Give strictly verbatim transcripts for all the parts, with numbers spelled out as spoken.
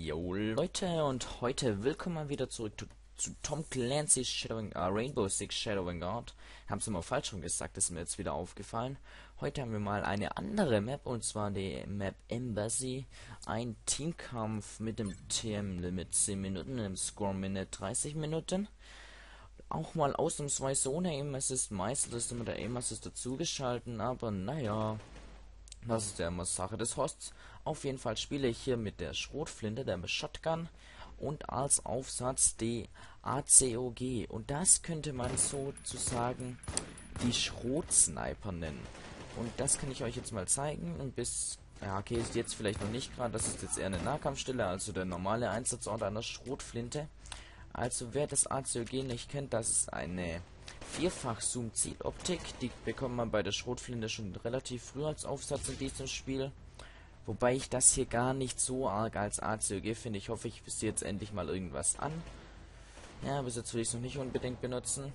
Jo Leute, und heute willkommen mal wieder zurück zu, zu Tom Clancy's Shadowing, äh, Rainbow Six Shadowing Guard. Haben's immer falsch rum gesagt, ist mir jetzt wieder aufgefallen. Heute haben wir mal eine andere Map, und zwar die Map Embassy. Ein Teamkampf mit dem T M-Limit zehn Minuten, im Score-Minute dreißig Minuten. Auch mal ausnahmsweise ohne Aim Assist. Meistens ist immer der Aim Assist dazugeschalten, aber naja, das ist ja immer Sache des Hosts. Auf jeden Fall spiele ich hier mit der Schrotflinte, der Shotgun, und als Aufsatz die A C O G. Und das könnte man sozusagen die Schrotsniper nennen. Und das kann ich euch jetzt mal zeigen. Und bis, ja okay, ist jetzt vielleicht noch nicht gerade, das ist jetzt eher eine Nahkampfstelle, also der normale Einsatzort einer Schrotflinte. Also wer das A C O G nicht kennt, das ist eine Vierfach-Zoom-Zieloptik. Die bekommt man bei der Schrotflinte schon relativ früh als Aufsatz in diesem Spiel. Wobei ich das hier gar nicht so arg als A C O G finde. Ich hoffe, ich wüsste jetzt endlich mal irgendwas an. Ja, bis jetzt will ich es noch nicht unbedingt benutzen.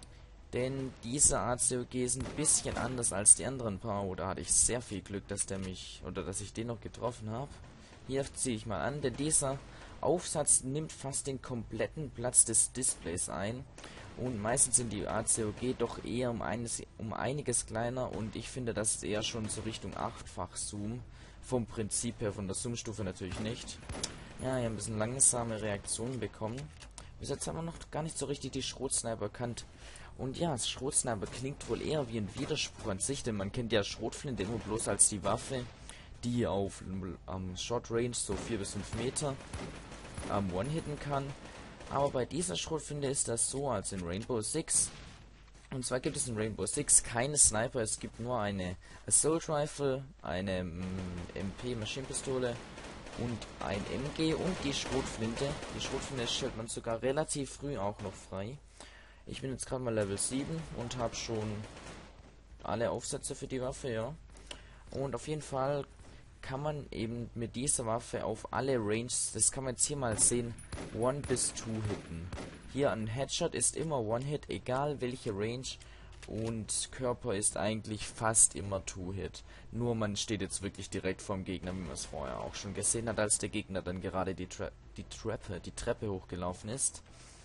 Denn diese A C O G ist ein bisschen anders als die anderen paar. Oder hatte ich sehr viel Glück, dass der mich, oder dass ich den noch getroffen habe. Hier ziehe ich mal an, denn dieser Aufsatz nimmt fast den kompletten Platz des Displays ein. Und meistens sind die A C O G doch eher um, eines, um einiges kleiner, und ich finde, das ist eher schon so Richtung achtfach Zoom. Vom Prinzip her, von der Zoom-Stufe natürlich nicht. Ja, ich habe ein bisschen langsame Reaktionen bekommen. Bis jetzt haben wir noch gar nicht so richtig die Schrotsniper erkannt. Und ja, das Schrotsniper klingt wohl eher wie ein Widerspruch an sich, denn man kennt ja Schrotflinte immer bloß als die Waffe, die auf ähm, Short Range so vier bis fünf Meter ähm, One-Hitten kann. Aber bei dieser Schrotflinte ist das so, als in Rainbow Six. Und zwar gibt es in Rainbow Six keine Sniper, es gibt nur eine Assault Rifle, eine mm, M P Maschinenpistole und ein M G und die Schrotflinte. Die Schrotflinte stellt man sogar relativ früh auch noch frei. Ich bin jetzt gerade mal Level sieben und habe schon alle Aufsätze für die Waffe, ja. Und auf jeden Fall kann man eben mit dieser Waffe auf alle Ranges, das kann man jetzt hier mal sehen, one bis two hitten. Hier ein Headshot ist immer One-Hit, egal welche Range, und Körper ist eigentlich fast immer Two-Hit. Nur man steht jetzt wirklich direkt vorm Gegner, wie man es vorher auch schon gesehen hat, als der Gegner dann gerade die, Tra die, Treppe, die Treppe hochgelaufen ist.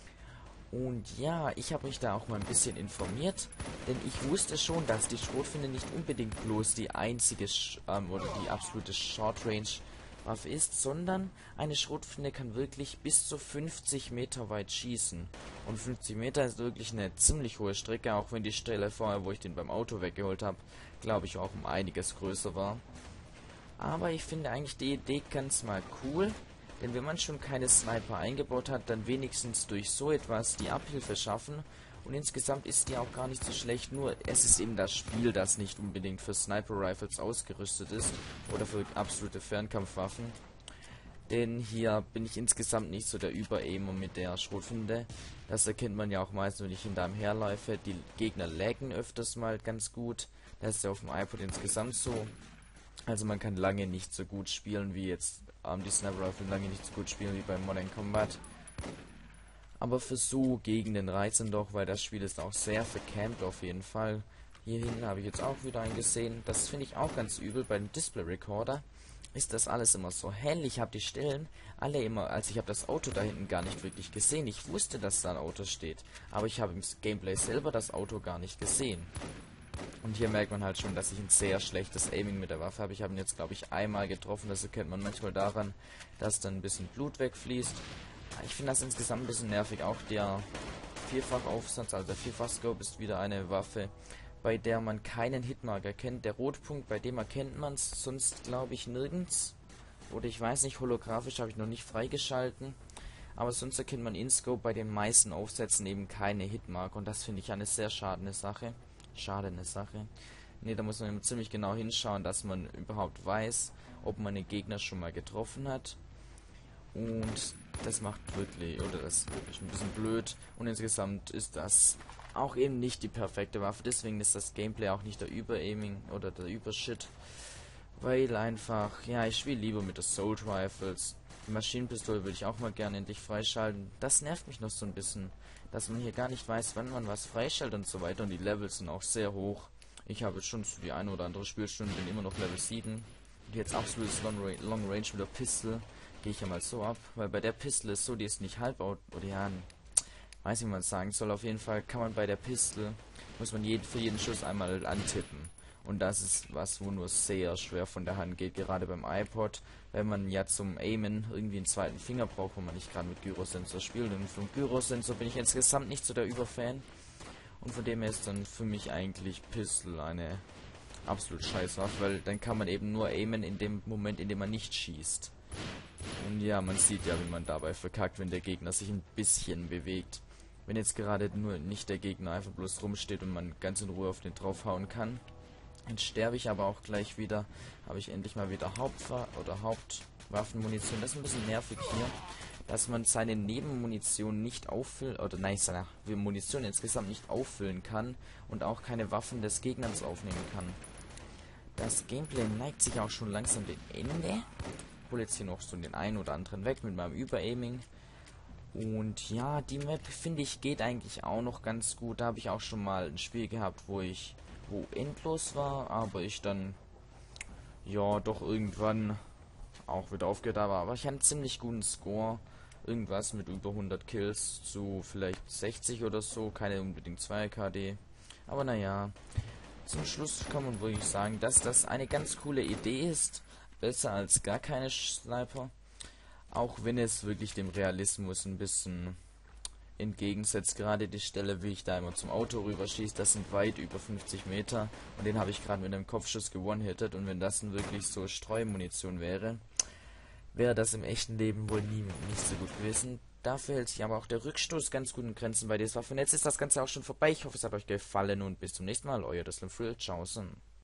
Und ja, ich habe mich da auch mal ein bisschen informiert, denn ich wusste schon, dass die Schrotflinte nicht unbedingt bloß die einzige Sch ähm, oder die absolute Short-Range Waffe ist, sondern eine Schrotflinte kann wirklich bis zu fünfzig Meter weit schießen. Und fünfzig Meter ist wirklich eine ziemlich hohe Strecke, auch wenn die Stelle vorher, wo ich den beim Auto weggeholt habe, glaube ich auch um einiges größer war. Aber ich finde eigentlich die Idee ganz mal cool, denn wenn man schon keine Sniper eingebaut hat, dann wenigstens durch so etwas die Abhilfe schaffen. Und insgesamt ist die auch gar nicht so schlecht, nur es ist eben das Spiel, das nicht unbedingt für Sniper-Rifles ausgerüstet ist oder für absolute Fernkampfwaffen. Denn hier bin ich insgesamt nicht so der Über-Aimer mit der Schrotflinte. Das erkennt man ja auch meistens, wenn ich hinter einem herläufe. Die Gegner laggen öfters mal ganz gut. Das ist ja auf dem iPod insgesamt so. Also man kann lange nicht so gut spielen wie jetzt, ähm, die Sniper-Rifle lange nicht so gut spielen wie beim Modern Combat. Aber für so Gegenden reizen doch, weil das Spiel ist auch sehr vercampt auf jeden Fall. Hierhin habe ich jetzt auch wieder einen gesehen. Das finde ich auch ganz übel. Beim Display Recorder ist das alles immer so hell. Ich habe die Stellen alle immer, also ich habe das Auto da hinten gar nicht wirklich gesehen. Ich wusste, dass da ein Auto steht, aber ich habe im Gameplay selber das Auto gar nicht gesehen. Und hier merkt man halt schon, dass ich ein sehr schlechtes Aiming mit der Waffe habe. Ich habe ihn jetzt, glaube ich, einmal getroffen. Das erkennt man manchmal daran, dass dann ein bisschen Blut wegfließt. Ich finde das insgesamt ein bisschen nervig. Auch der Vierfachaufsatz, also der Vierfach-Scope, ist wieder eine Waffe, bei der man keinen Hitmarker kennt. Der Rotpunkt, bei dem erkennt man es sonst, glaube ich, nirgends. Oder ich weiß nicht, holographisch habe ich noch nicht freigeschalten. Aber sonst erkennt man in Scope bei den meisten Aufsätzen eben keine Hitmarker. Und das finde ich eine sehr schadene Sache. Schadene Sache. Ne, da muss man immer ziemlich genau hinschauen, dass man überhaupt weiß, ob man den Gegner schon mal getroffen hat. Und das macht wirklich, oder das ist wirklich ein bisschen blöd. Und insgesamt ist das auch eben nicht die perfekte Waffe. Deswegen ist das Gameplay auch nicht der Über-Aiming oder der Übershit. Weil einfach, ja, ich spiele lieber mit Assault Rifles. Die Maschinenpistole würde ich auch mal gerne endlich freischalten. Das nervt mich noch so ein bisschen, dass man hier gar nicht weiß, wann man was freischaltet und so weiter. Und die Levels sind auch sehr hoch. Ich habe jetzt schon so die eine oder andere Spielstunde, bin immer noch Level sieben. Und jetzt absolutes Long, Ra Long Range mit der Pistol. gehe ich ja mal so ab, weil bei der Pistole ist so, die ist nicht halb, oder ja, weiß nicht, wie man es sagen soll. Auf jeden Fall kann man bei der Pistole, muss man jeden, für jeden Schuss einmal antippen. Und das ist was, wo nur sehr schwer von der Hand geht, gerade beim iPod, wenn man ja zum Aimen irgendwie einen zweiten Finger braucht, wo man nicht gerade mit Gyrosensor spielt. Und vom Gyrosensor bin ich insgesamt nicht so der Überfan. Und von dem her ist dann für mich eigentlich Pistol eine absolut scheiß Waffe, weil dann kann man eben nur aimen in dem Moment, in dem man nicht schießt. Und ja, man sieht ja, wie man dabei verkackt, wenn der Gegner sich ein bisschen bewegt. Wenn jetzt gerade nur nicht der Gegner einfach bloß rumsteht und man ganz in Ruhe auf den draufhauen kann. Dann sterbe ich aber auch gleich wieder. Habe ich endlich mal wieder Hauptwa- oder Hauptwaffenmunition. Das ist ein bisschen nervig hier, dass man seine Nebenmunition nicht auffüllen, oder nein, seine Munition insgesamt nicht auffüllen kann und auch keine Waffen des Gegners aufnehmen kann. Das Gameplay neigt sich auch schon langsam dem Ende. Ich hole jetzt hier noch so den einen oder anderen weg mit meinem Überaiming. Und ja, die Map, finde ich, geht eigentlich auch noch ganz gut. Da habe ich auch schon mal ein Spiel gehabt, wo ich wo endlos war, aber ich dann ja doch irgendwann auch wieder aufgehört habe. Aber ich hatte einen ziemlich guten Score. Irgendwas mit über hundert Kills zu vielleicht sechzig oder so. Keine unbedingt zwei K D. Aber naja, zum Schluss kann man wirklich sagen, dass das eine ganz coole Idee ist. Besser als gar keine Sniper. Auch wenn es wirklich dem Realismus ein bisschen entgegensetzt. Gerade die Stelle, wie ich da immer zum Auto rüberschieße, das sind weit über fünfzig Meter. Und den habe ich gerade mit einem Kopfschuss gewonnen-hittet. Und wenn das dann wirklich so Streumunition wäre, wäre das im echten Leben wohl nie nicht so gut gewesen. Dafür hält sich aber auch der Rückstoß ganz gut in Grenzen bei dieser Waffe. Und jetzt ist das Ganze auch schon vorbei. Ich hoffe, es hat euch gefallen und bis zum nächsten Mal. Euer Deslam Frill. Ciao.